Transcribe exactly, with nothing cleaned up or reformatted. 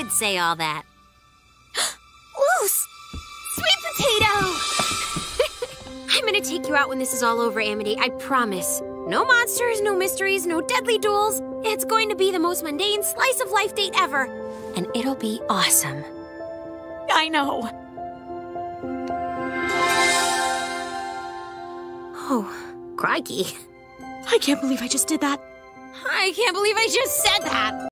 would say all that. Luz! Sweet potato! I'm gonna take you out when this is all over, Amity, I promise. No monsters, no mysteries, no deadly duels. It's going to be the most mundane slice of life date ever. And it'll be awesome. I know. Oh, crikey. I can't believe I just did that. I can't believe I just said that.